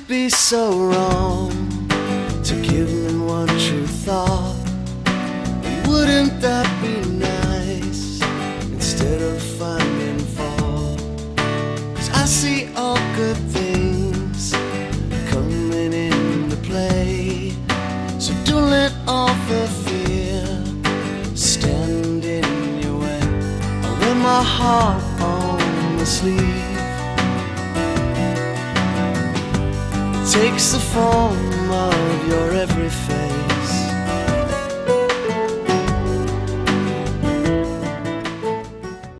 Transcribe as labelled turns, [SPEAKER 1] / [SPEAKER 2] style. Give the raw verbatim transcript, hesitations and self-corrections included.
[SPEAKER 1] be so wrong to give me one true thought? Wouldn't that be nice instead of finding fault? 'Cause I see all good things coming into play, so don't let all the fear stand in your way. I wear my heart on the sleeve. Takes the form of your